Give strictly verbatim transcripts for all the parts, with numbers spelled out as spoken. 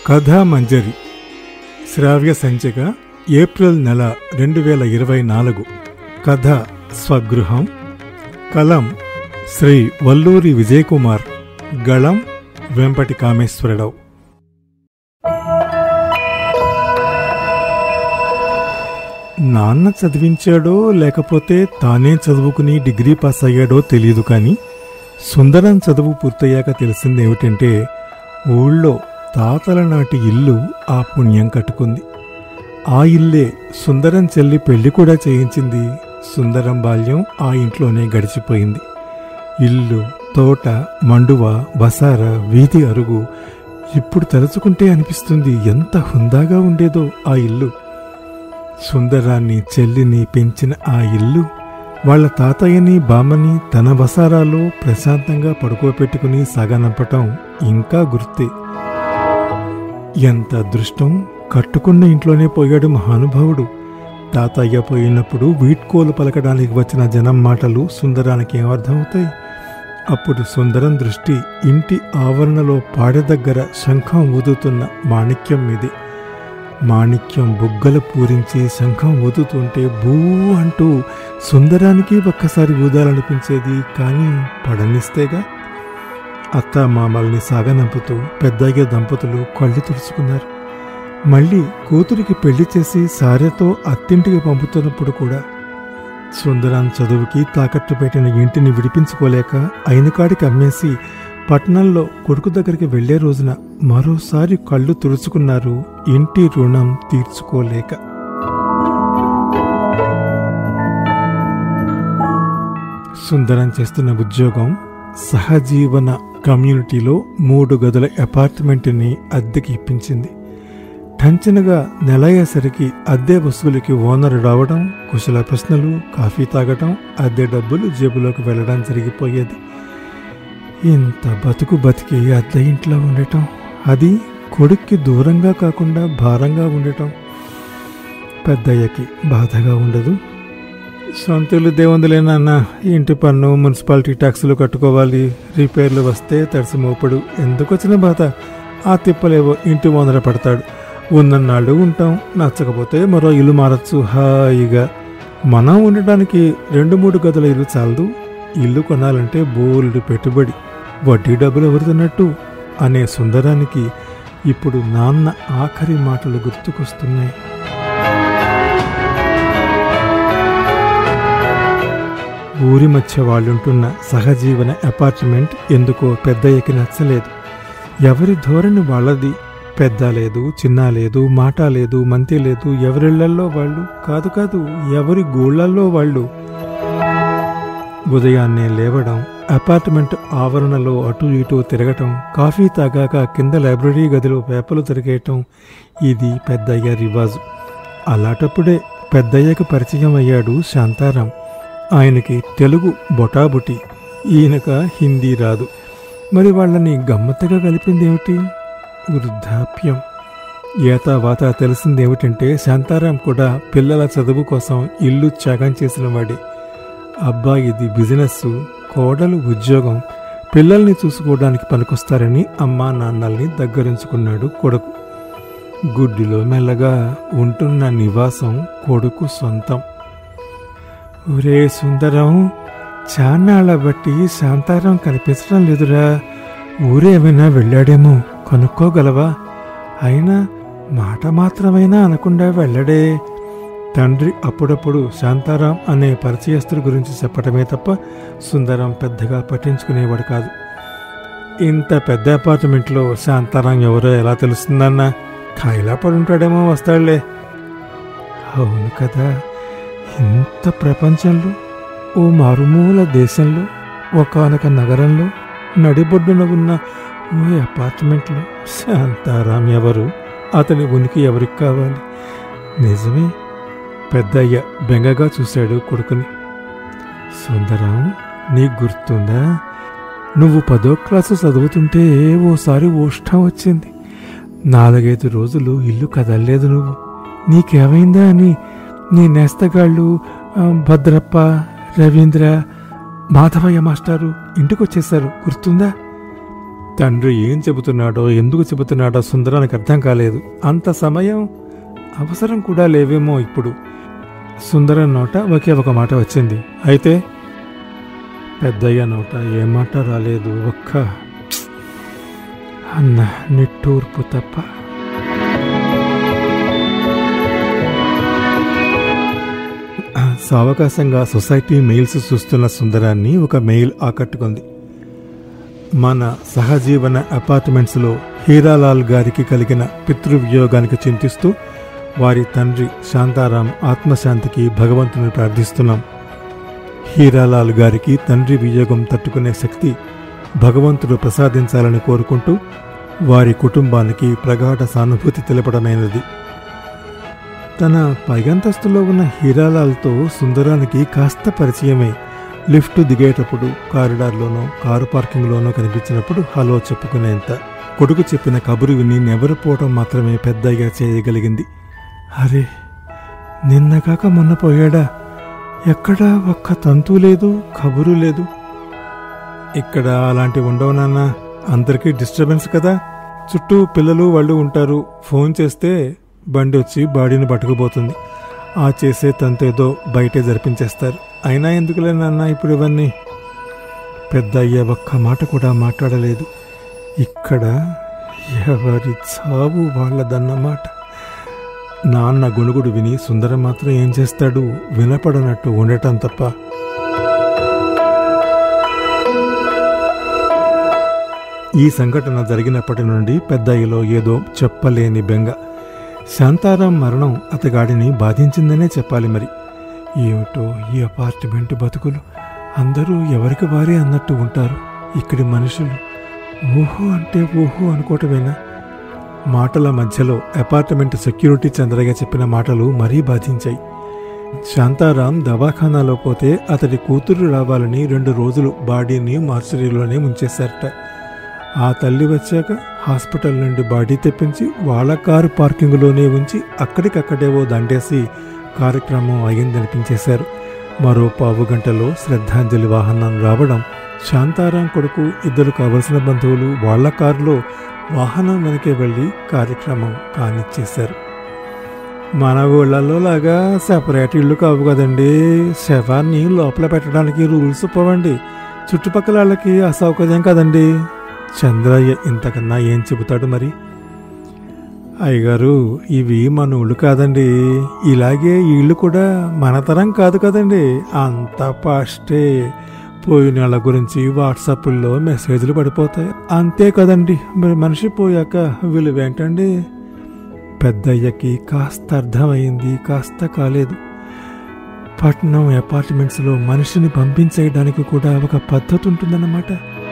కథామంజరి శ్రావ్య సంచిక ఏప్రిల్ నెల రెండు వేల ఇరవై నాలుగు. కథ స్వగృహం. కలం శ్రీ వల్లూరి విజయకుమార్. గళం వెంపటి కామేశ్వరరావు. నాన్న చదివించాడో లేకపోతే తానే చదువుకుని డిగ్రీ పాస్ అయ్యాడో తెలియదు, కానీ సుందరం చదువు పూర్తయ్యాక తెలిసిందేమిటంటే ఊళ్ళో తాతల నాటి ఇల్లు ఆ పుణ్యం కట్టుకుంది. ఆ ఇల్లే సుందరం చెల్లి పెళ్లి కూడా చేయించింది. సుందరం బాల్యం ఆ ఇంట్లోనే గడిచిపోయింది. ఇల్లు, తోట, మండువ, బసార, వీధి అరుగు ఇప్పుడు తలుచుకుంటే అనిపిస్తుంది ఎంత హుందాగా ఉండేదో ఆ ఇల్లు. సుందరాన్ని, చెల్లిని పెంచిన ఆ ఇల్లు వాళ్ల తాతయ్యని, బామ్మని తన బసారాలో ప్రశాంతంగా పడుకోబెట్టుకుని సాగనంపటం ఇంకా గుర్తే. ఎంత అదృష్టం! కట్టుకున్న ఇంట్లోనే పోయాడు మహానుభావుడు. తాతయ్య పోయినప్పుడు వీడ్కోలు పలకడానికి వచ్చిన జనం మాటలు సుందరానికి ఏమర్థమవుతాయి? అప్పుడు సుందరం దృష్టి ఇంటి ఆవరణలో పాడె దగ్గర శంఖం ఊదుతున్న మాణిక్యం మీది. మాణిక్యం బుగ్గలు పూరించి శంఖం ఊదుతుంటే బూ అంటూ సుందరానికి ఒక్కసారి ఊదాలనిపించేది, కానీ పడనిస్తేగా. అత్త మామల్ని సాగనంపుతూ పెద్దయ్య దంపతులు కళ్ళు తుడుచుకున్నారు. మళ్ళీ కూతురికి పెళ్లి చేసి సారెతో అత్తింటికి పంపుతున్నప్పుడు కూడా సుందరం చదువుకి తాకట్టు పెట్టిన ఇంటిని విడిపించుకోలేక అయినకాడికి అమ్మేసి పట్నంలో కొడుకు దగ్గరికి వెళ్లే రోజున మరోసారి కళ్ళు తుడుచుకున్నారు, ఇంటి రుణం తీర్చుకోలేక. సుందరం చేస్తున్న ఉద్యోగం సహజీవన కమ్యూనిటీలో మూడు గదుల అపార్ట్మెంట్ని అద్దెకి ఇప్పించింది. టంచనగా నెలయ్యేసరికి అద్దె వసూలుకి ఓనర్ రావడం, కుశల ప్రశ్నలు, కాఫీ తాగటం, అద్దె డబ్బులు జేబులోకి వెళ్లడం జరిగిపోయేది. ఇంత బతుకు బతికి అద్దె ఇంట్లో ఉండటం, అది కొడుక్కి దూరంగా కాకుండా భారంగా ఉండటం పెద్దయ్యకి బాధగా ఉండదు. సొంతలు దేవుందులేనన్న, ఇంటి పన్ను, మున్సిపాలిటీ ట్యాక్సులు కట్టుకోవాలి, రిపేర్లు వస్తే తడిసి మోపడు, ఎందుకు వచ్చిన బాధ? ఆ తిప్పలేవో ఇంటి ఓనర పడతాడు. ఉన్నన్నాళ్ళు ఉంటాం, నచ్చకపోతే మరో ఇల్లు మారచ్చు హాయిగా. మనం ఉండటానికి రెండు మూడు గదుల ఇల్లు చాలదు, ఇల్లు కొనాలంటే బోల్డ్ పెట్టుబడి, వడ్డీ డబ్బులు ఎవరుతున్నట్టు అనే సుందరానికి ఇప్పుడు నాన్న ఆఖరి మాటలు గుర్తుకొస్తున్నాయి. ఊరి మధ్య వాళ్ళుంటున్న సహజీవన అపార్ట్మెంట్ ఎందుకో పెద్దయ్యకి నచ్చలేదు. ఎవరి ధోరణి వాళ్ళది. పెద్ద లేదు, చిన్న లేదు, మాట లేదు, మంతి లేదు, ఎవరిళ్లల్లో వాళ్ళు కాదు కాదు ఎవరి గూళ్ళల్లో వాళ్ళు. ఉదయాన్నే లేవడం, అపార్ట్మెంట్ ఆవరణలో అటు ఇటు తిరగటం, కాఫీ తాగాక కింద లైబ్రరీ గదిలో పేపర్లు తిరిగేయటం, ఇది పెద్దయ్య రివాజు. అలాంటప్పుడే పెద్దయ్యకు పరిచయం అయ్యాడు శాంతారాం. ఆయనకి తెలుగు బొటాబుటి, ఈయనక హిందీ రాదు. మరి వాళ్ళని గమ్మత్తగా కలిపిందేమిటి? వృద్ధాప్యం. ఏతావాత తెలిసిందేమిటంటే శాంతారాం కూడా పిల్లల చదువు కోసం ఇల్లు త్యాగం చేసిన వాడే. అబ్బాయిది బిజినెస్, కోడలు ఉద్యోగం, పిల్లల్ని చూసుకోవడానికి పనికొస్తారని అమ్మా నాన్నల్ని దగ్గరుంచుకున్నాడు కొడుకు. గుడ్డిలో మెల్లగా ఉంటున్న నివాసం కొడుకు సొంతం. ఒరే సుందరం, చాన్నాళ్ళ బట్టి శాంతారాం కనిపించడం లేదురా, ఊరేమైనా వెళ్ళాడేమో కనుక్కోగలవా? అయినా మాట మాత్రమైనా అనకుండా వెళ్ళడే. తండ్రి అప్పుడప్పుడు శాంతారాం అనే పరిచయస్తుడి గురించి చెప్పటమే తప్ప సుందరం పెద్దగా పట్టించుకునేవాడు కాదు. ఇంత పెద్ద అపార్ట్మెంట్లో శాంతారాం ఎవరో ఎలా తెలుస్తుందన్న? ఖాయిలా పడుంటాడేమో, వస్తాడులే. అవును కదా, ఇంత ప్రపంచంలో, ఓ మారుమూల దేశంలో, ఒకానొక నగరంలో, నడిబొడ్డున ఉన్న ఓ అపార్ట్మెంట్లో శాంతారాం ఎవరు? అతని ఉనికి ఎవరికి కావాలి? నిజమే. పెద్దయ్య బెంగగా చూశాడు కొడుకుని. సుందరం, నీకు గుర్తుందా, నువ్వు పదో క్లాసు చదువుతుంటే ఓసారి ఓష్టం వచ్చింది. నాలుగైదు రోజులు ఇల్లు కదల్లేదు నువ్వు. నీకేమైందా అని నీ నేస్తగాళ్ళు భద్రప్ప, రవీంద్ర, మాధవయ్య మాస్టారు ఇంటికొచ్చేశారు, గుర్తుందా? తండ్రి ఏం చెబుతున్నాడో ఎందుకు చెబుతున్నాడో సుందరానికి అర్థం కాలేదు. అంత సమయం అవసరం కూడా లేవేమో ఇప్పుడు. సుందరం నోట ఒకే ఒక మాట వచ్చింది. అయితే పెద్దయ్య నోట ఏ మాట రాలేదు. ఒక్క అన్న నిట్టూర్పు తప్ప. సావకాశంగా సొసైటీ మెయిల్స్ చూస్తున్న సుందరాన్ని ఒక మెయిల్ ఆకట్టుకుంది. మన సహజీవన అపార్ట్మెంట్స్లో హీరాలాల్ గారికి కలిగిన పితృవియోగానికి చింతిస్తూ వారి తండ్రి శాంతారాం ఆత్మశాంతికి భగవంతుని ప్రార్థిస్తున్నాం. హీరాలాల్ గారికి తండ్రి వియోగం తట్టుకునే శక్తి భగవంతుడు ప్రసాదించాలని కోరుకుంటూ వారి కుటుంబానికి ప్రగాఢ సానుభూతి తెలపడమైనది. తన పైగంతస్తులో ఉన్న హీరాలాల్తో సుందరానికి కాస్త పరిచయమే. లిఫ్ట్ దిగేటప్పుడు కారిడార్లోనో కారు పార్కింగ్లోనో కనిపించినప్పుడు హలో చెప్పుకునేంత. కొడుకు చెప్పిన కబురు విని నెవరిపోవటం మాత్రమే పెద్దగా చేయగలిగింది. అరే, నిన్నగాక మొన్న పోయాడా? ఎక్కడా ఒక్క తంతు లేదు, కబురు లేదు. ఇక్కడ అలాంటి ఉండవు నాన్న, అందరికీ డిస్టర్బెన్స్ కదా. చుట్టూ పిల్లలు వాళ్ళు ఉంటారు. ఫోన్ చేస్తే బండి వచ్చి బాడీని పట్టుకుపోతుంది. ఆ చేసే తంతేదో బయటే జరిపించేస్తారు. అయినా ఎందుకులే నాన్న ఇప్పుడు ఇవన్నీ. పెద్ద అయ్యే ఒక్క మాట కూడా మాట్లాడలేదు. ఇక్కడ ఎవరి చావు వాళ్ళదన్నమాట. నాన్న గొణుగుడు విని సుందరం మాత్రం ఏం చేస్తాడు? వినపడనట్టు ఉండటం తప్ప. ఈ సంఘటన జరిగినప్పటి నుండి పెద్దయ్యలో ఏదో చెప్పలేని బెంగ. శాంతారాం మరణం అతగాడిని బాధించిందనే చెప్పాలి. మరి ఏమిటో ఈ అపార్ట్మెంట్ బతుకులు. అందరూ ఎవరికి వారే అన్నట్టు ఉంటారు. ఇక్కడి మనుషులు ఊహో అంటే ఊహో అనుకోవటమేనా? మాటల మధ్యలో అపార్ట్మెంట్ సెక్యూరిటీ చంద్రయ్య చెప్పిన మాటలు మరీ బాధించాయి. శాంతారాం దవాఖానాలో పోతే అతడి కూతురు రావాలని రెండు రోజులు బాడీని మార్చరీలోనే ఉంచేశారట. ఆ తల్లి వచ్చాక హాస్పిటల్ నుండి బాడీ తెప్పించి వాళ్ళ కారు పార్కింగ్లోనే ఉంచి అక్కడికక్కడేవో దండేసి కార్యక్రమం అయ్యిందనిపించేశారు. మరో పావు గంటలో శ్రద్ధాంజలి వాహనం రావడం, శాంతారాం కొడుకు ఇద్దరు కావలసిన బంధువులు వాళ్ల కారులో వాహనం వెనకే వెళ్ళి కార్యక్రమం కానిచ్చేశారు. మన ఊళ్ళల్లో లాగా సెపరేట్ ఇళ్ళు కావు కదండి. శవాన్ని లోపల పెట్టడానికి రూల్స్ పోవండి. చుట్టుపక్కల వాళ్ళకి అసౌకర్యం కదండి. చంద్రయ్య ఇంతకన్నా ఏం చెబుతాడు మరి? అయ్యగారు, ఇవి మన ఊళ్ళు కాదండి. ఇలాగే ఈ ఇళ్ళు కూడా మన తరం కాదు కదండి. అంత పాస్టే. పోయిన వాళ్ళ గురించి వాట్సాప్లో మెసేజ్లు పడిపోతాయి. అంతే కదండి. మరి మనిషి పోయాక విలువేంటండి? పెద్దయ్యకి కాస్త అర్థమైంది, కాస్త కాలేదు. పట్నం అపార్ట్మెంట్స్లో మనిషిని పంపించేయడానికి కూడా ఒక పద్ధతి ఉంటుందన్నమాట.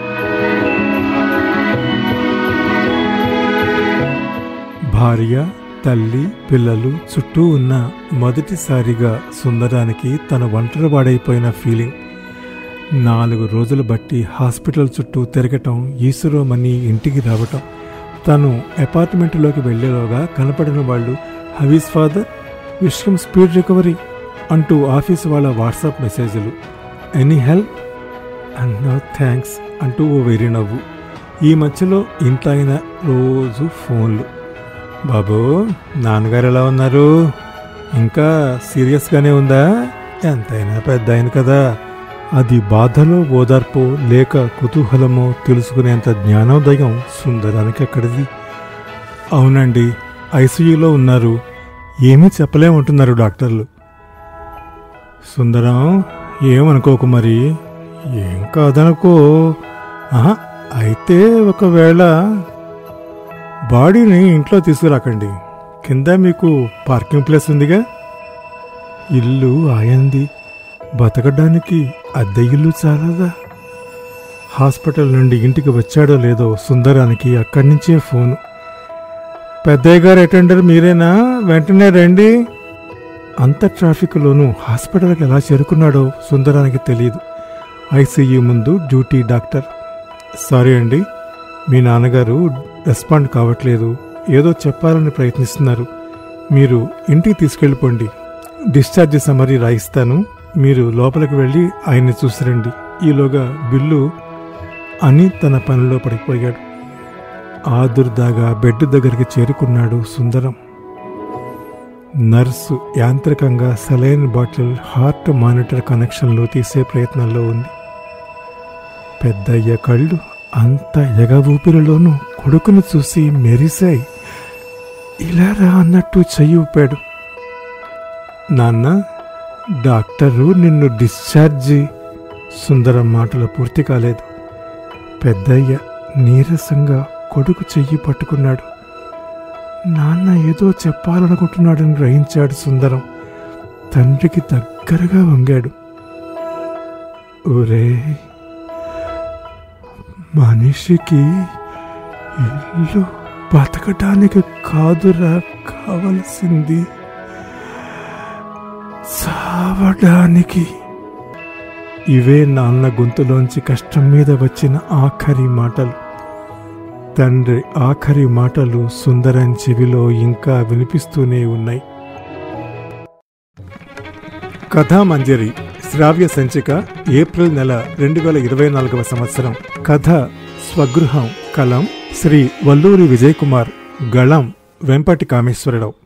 భార్య, తల్లి, పిల్లలు చుట్టూ ఉన్న మొదటిసారిగా సుందరానికి తన ఒంటరి వాడైపోయిన ఫీలింగ్. నాలుగు రోజులు బట్టి హాస్పిటల్ చుట్టూ తిరగటం, ఈశ్వరోమని ఇంటికి రావటం. తను అపార్ట్మెంట్లోకి వెళ్లేలోగా కనపడిన వాళ్ళు హవీస్ ఫాదర్, విషయం స్పీడ్ రికవరీ అంటూ ఆఫీసు వాళ్ళ వాట్సాప్ మెసేజ్లు. Any help? And no thanks అంటూ ఓ వెర్రి నవ్వు. ఈ మధ్యలో ఇంట్లో అయిన రోజు ఫోన్లు. బాబు, నాన్నగారు ఎలా ఉన్నారు? ఇంకా సీరియస్గానే ఉందా? ఎంతైనా పెద్ద ఆయన కదా. అది బాధలో ఓదార్పో లేక కుతూహలమో తెలుసుకునేంత జ్ఞానోదయం సుందరానికి ఎక్కడిది? అవునండి, ఐసీయూలో ఉన్నారు. ఏమీ చెప్పలేమంటున్నారు డాక్టర్లు. సుందరం, ఏమనుకోకు మరి. ఏం కాదనుకో. ఆహా, అయితే ఒకవేళ బాడీని ఇంట్లో తీసుకురాకండి. కింద మీకు పార్కింగ్ ప్లేస్ ఉందిగా. ఇల్లు ఆయంది. బతకడానికి అద్దె ఇల్లు చాలదా? హాస్పిటల్ నుండి ఇంటికి వచ్చాడో లేదో సుందరానికి అక్కడి నుంచే ఫోను. పెద్దయ్య గారు అటెండర్ మీరేనా? వెంటనే రండి. అంత ట్రాఫిక్లోనూ హాస్పిటల్కి ఎలా చేరుకున్నాడో సుందరానికి తెలియదు. ఐసీయూ ముందు డ్యూటీ డాక్టర్. సారీ అండి, మీ నాన్నగారు రెస్పాండ్ కావట్లేదు. ఏదో చెప్పాలని ప్రయత్నిస్తున్నారు. మీరు ఇంటికి తీసుకెళ్ళిపోండి. Discharge summary రాయిస్తాను. మీరు లోపలికి వెళ్ళి ఆయన్ని చూసిరండి. ఈలోగా బిల్లు అని తన పనిలో పడిపోయాడు. ఆదుర్దాగా బెడ్ దగ్గరికి చేరుకున్నాడు సుందరం. నర్సు యాంత్రికంగా సెలైన్ బాటిల్ హార్ట్ మానిటర్ కనెక్షన్లు తీసే ప్రయత్నంలో ఉంది. పెద్దయ్య కళ్ళు అంత ఎగ ఊపిరిలోనూ కొడుకును చూసి మెరిశాయి. ఇలా రా అన్నట్టు చెయ్యి ఊపాడు. నాన్న, డాక్టరు నిన్ను డిశ్చార్జి. సుందరం మాటలు పూర్తి కాలేదు. పెద్దయ్య నీరసంగా కొడుకు చెయ్యి పట్టుకున్నాడు. నాన్న ఏదో చెప్పాలనుకుంటున్నాడని గ్రహించాడు సుందరం. తండ్రికి దగ్గరగా వంగాడు. ఒరే, మనిషికి ఇల్లు బతకటానికి కాదురా కావలసింది, చావడానికి. ఇవే నాన్న గొంతులోంచి కష్టం మీద వచ్చిన ఆఖరి మాటలు. తండ్రి ఆఖరి మాటలు సుందరం చెవిలో ఇంకా వినిపిస్తూనే ఉన్నాయి. కథామంజరి శ్రావ్య సంచిక ఏప్రిల్ నెల రెండు వేల ఇరవై నాలుగవ సంవత్సరం. కథ స్వగృహం. కలం శ్రీ వల్లూరి విజయ్ కుమార్. గళం వెంపటి కామేశ్వరరావు.